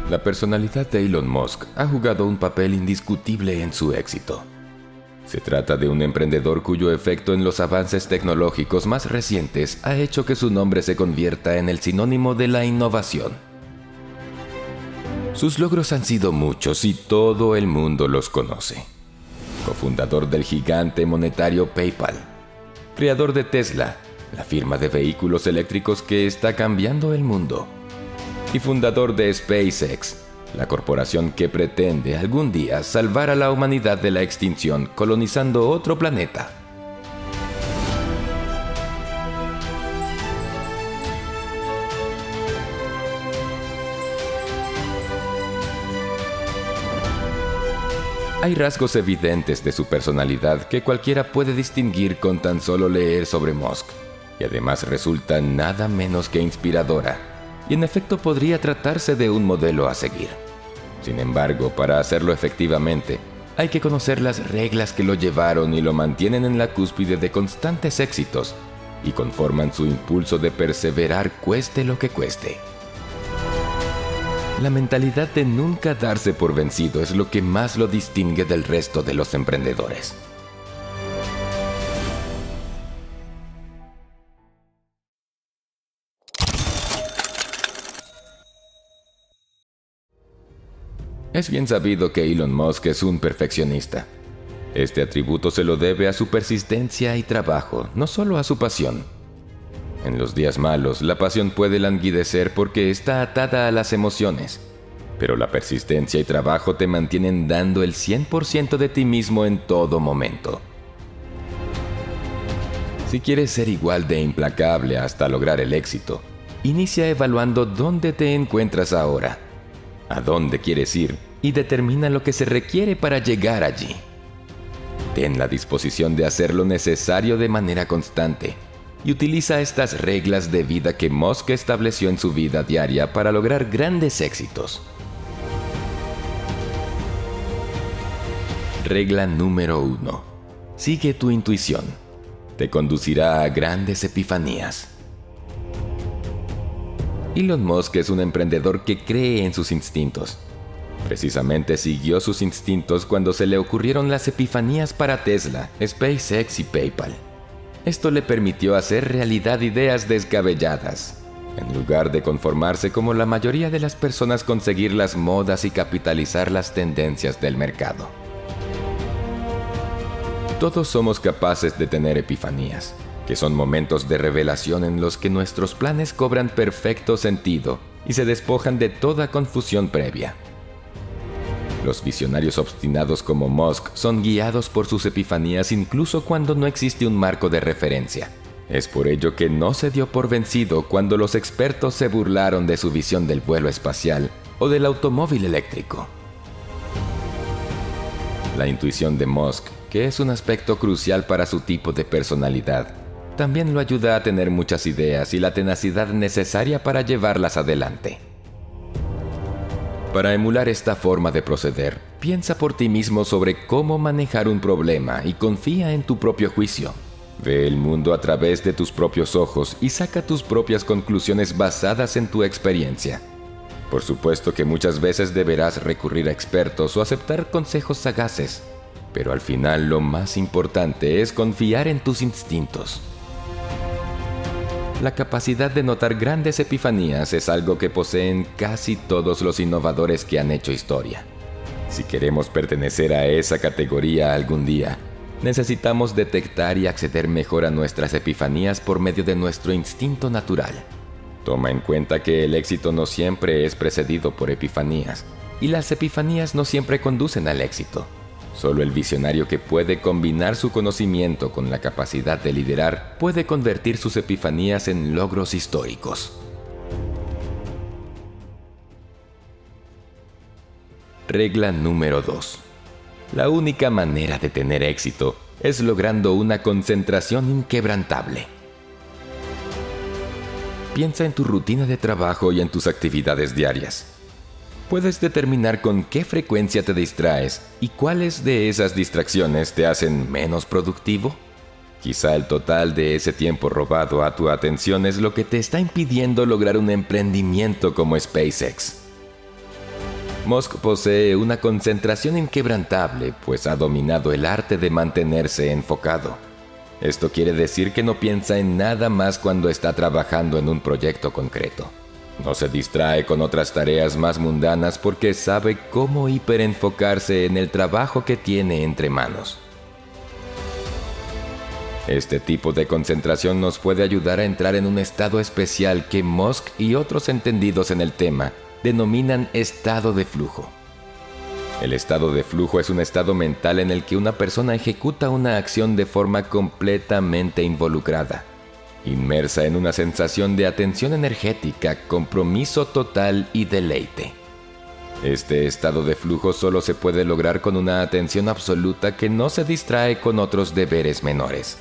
La personalidad de Elon Musk ha jugado un papel indiscutible en su éxito. Se trata de un emprendedor cuyo efecto en los avances tecnológicos más recientes ha hecho que su nombre se convierta en el sinónimo de la innovación. Sus logros han sido muchos y todo el mundo los conoce. Cofundador del gigante monetario PayPal, creador de Tesla, la firma de vehículos eléctricos que está cambiando el mundo, y fundador de SpaceX, la corporación que pretende algún día salvar a la humanidad de la extinción colonizando otro planeta. Hay rasgos evidentes de su personalidad que cualquiera puede distinguir con tan solo leer sobre Musk, y además resulta nada menos que inspiradora, y en efecto podría tratarse de un modelo a seguir. Sin embargo, para hacerlo efectivamente, hay que conocer las reglas que lo llevaron y lo mantienen en la cúspide de constantes éxitos, y conforman su impulso de perseverar cueste lo que cueste. La mentalidad de nunca darse por vencido es lo que más lo distingue del resto de los emprendedores. Es bien sabido que Elon Musk es un perfeccionista. Este atributo se lo debe a su persistencia y trabajo, no solo a su pasión. En los días malos, la pasión puede languidecer porque está atada a las emociones, pero la persistencia y trabajo te mantienen dando el 100% de ti mismo en todo momento. Si quieres ser igual de implacable hasta lograr el éxito, inicia evaluando dónde te encuentras ahora, a dónde quieres ir y determina lo que se requiere para llegar allí. Ten la disposición de hacer lo necesario de manera constante y utiliza estas reglas de vida que Musk estableció en su vida diaria para lograr grandes éxitos. Regla número 1. Sigue tu intuición. Te conducirá a grandes epifanías. Elon Musk es un emprendedor que cree en sus instintos. Precisamente siguió sus instintos cuando se le ocurrieron las epifanías para Tesla, SpaceX y PayPal. Esto le permitió hacer realidad ideas descabelladas, en lugar de conformarse como la mayoría de las personas con seguir las modas y capitalizar las tendencias del mercado. Todos somos capaces de tener epifanías, que son momentos de revelación en los que nuestros planes cobran perfecto sentido y se despojan de toda confusión previa. Los visionarios obstinados como Musk son guiados por sus epifanías incluso cuando no existe un marco de referencia. Es por ello que no se dio por vencido cuando los expertos se burlaron de su visión del vuelo espacial o del automóvil eléctrico. La intuición de Musk, que es un aspecto crucial para su tipo de personalidad, también lo ayuda a tener muchas ideas y la tenacidad necesaria para llevarlas adelante. Para emular esta forma de proceder, piensa por ti mismo sobre cómo manejar un problema y confía en tu propio juicio. Ve el mundo a través de tus propios ojos y saca tus propias conclusiones basadas en tu experiencia. Por supuesto que muchas veces deberás recurrir a expertos o aceptar consejos sagaces, pero al final lo más importante es confiar en tus instintos. La capacidad de notar grandes epifanías es algo que poseen casi todos los innovadores que han hecho historia. Si queremos pertenecer a esa categoría algún día, necesitamos detectar y acceder mejor a nuestras epifanías por medio de nuestro instinto natural. Toma en cuenta que el éxito no siempre es precedido por epifanías, y las epifanías no siempre conducen al éxito. Solo el visionario que puede combinar su conocimiento con la capacidad de liderar puede convertir sus epifanías en logros históricos. Regla número 2. La única manera de tener éxito es logrando una concentración inquebrantable. Piensa en tu rutina de trabajo y en tus actividades diarias. Puedes determinar con qué frecuencia te distraes y cuáles de esas distracciones te hacen menos productivo. Quizá el total de ese tiempo robado a tu atención es lo que te está impidiendo lograr un emprendimiento como SpaceX. Musk posee una concentración inquebrantable, pues ha dominado el arte de mantenerse enfocado. Esto quiere decir que no piensa en nada más cuando está trabajando en un proyecto concreto. No se distrae con otras tareas más mundanas porque sabe cómo hiperenfocarse en el trabajo que tiene entre manos. Este tipo de concentración nos puede ayudar a entrar en un estado especial que Musk y otros entendidos en el tema denominan estado de flujo. El estado de flujo es un estado mental en el que una persona ejecuta una acción de forma completamente involucrada, inmersa en una sensación de atención energética, compromiso total y deleite. Este estado de flujo solo se puede lograr con una atención absoluta que no se distrae con otros deberes menores.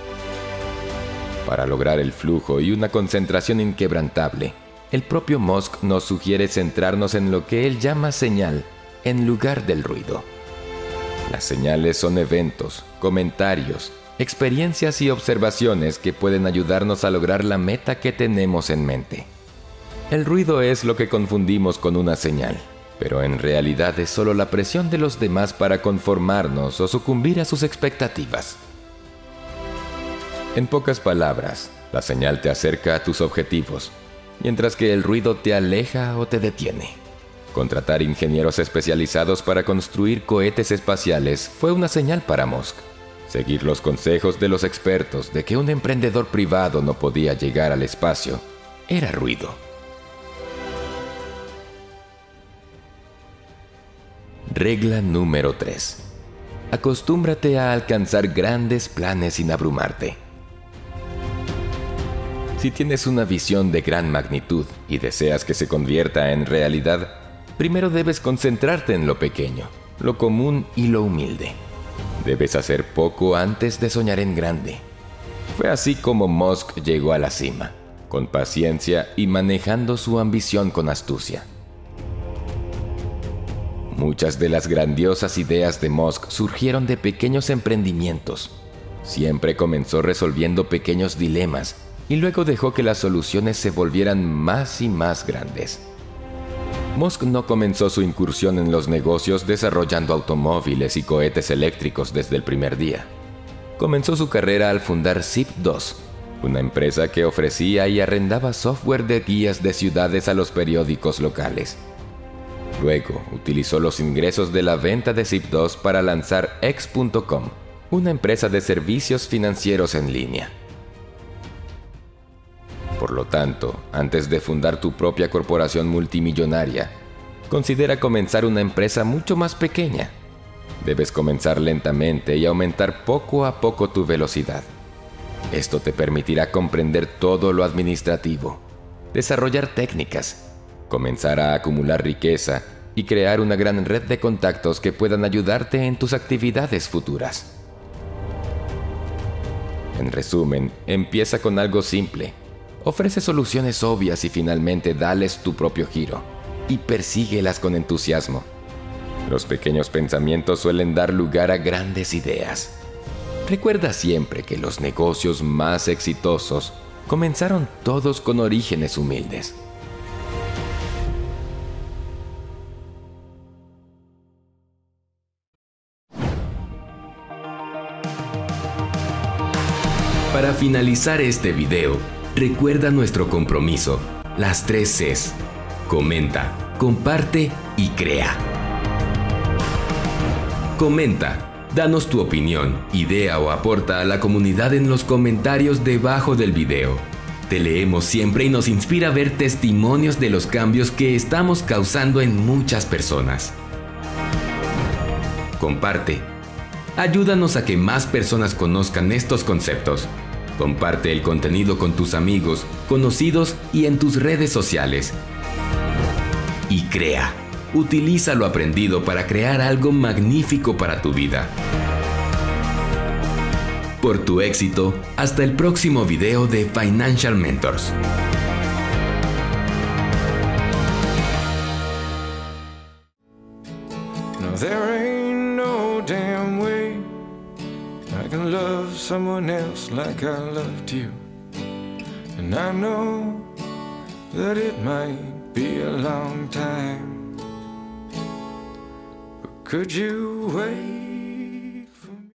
Para lograr el flujo y una concentración inquebrantable, el propio Musk nos sugiere centrarnos en lo que él llama señal, en lugar del ruido. Las señales son eventos, comentarios, experiencias y observaciones que pueden ayudarnos a lograr la meta que tenemos en mente. El ruido es lo que confundimos con una señal, pero en realidad es solo la presión de los demás para conformarnos o sucumbir a sus expectativas. En pocas palabras, la señal te acerca a tus objetivos, mientras que el ruido te aleja o te detiene. Contratar ingenieros especializados para construir cohetes espaciales fue una señal para Musk. Seguir los consejos de los expertos de que un emprendedor privado no podía llegar al espacio era ruido. Regla número 3. Acostúmbrate a alcanzar grandes planes sin abrumarte. Si tienes una visión de gran magnitud y deseas que se convierta en realidad, primero debes concentrarte en lo pequeño, lo común y lo humilde. Debes hacer poco antes de soñar en grande. Fue así como Musk llegó a la cima, con paciencia y manejando su ambición con astucia. Muchas de las grandiosas ideas de Musk surgieron de pequeños emprendimientos. Siempre comenzó resolviendo pequeños dilemas y luego dejó que las soluciones se volvieran más y más grandes. Musk no comenzó su incursión en los negocios desarrollando automóviles y cohetes eléctricos desde el primer día. Comenzó su carrera al fundar Zip2, una empresa que ofrecía y arrendaba software de guías de ciudades a los periódicos locales. Luego utilizó los ingresos de la venta de Zip2 para lanzar X.com, una empresa de servicios financieros en línea. Por lo tanto, antes de fundar tu propia corporación multimillonaria, considera comenzar una empresa mucho más pequeña. Debes comenzar lentamente y aumentar poco a poco tu velocidad. Esto te permitirá comprender todo lo administrativo, desarrollar técnicas, comenzar a acumular riqueza y crear una gran red de contactos que puedan ayudarte en tus actividades futuras. En resumen, empieza con algo simple. Ofrece soluciones obvias y finalmente dales tu propio giro, y persíguelas con entusiasmo. Los pequeños pensamientos suelen dar lugar a grandes ideas. Recuerda siempre que los negocios más exitosos comenzaron todos con orígenes humildes. Para finalizar este video, recuerda nuestro compromiso, las 3 Cs. Comenta, comparte y crea. Comenta, danos tu opinión, idea o aporta a la comunidad en los comentarios debajo del video. Te leemos siempre y nos inspira ver testimonios de los cambios que estamos causando en muchas personas. Comparte. Ayúdanos a que más personas conozcan estos conceptos. Comparte el contenido con tus amigos, conocidos y en tus redes sociales. Y crea. Utiliza lo aprendido para crear algo magnífico para tu vida. Por tu éxito, hasta el próximo video de Financial Mentors. No, there ain't no damn way I can love someone else like I loved you. And I know that it might be a long time, Could you wait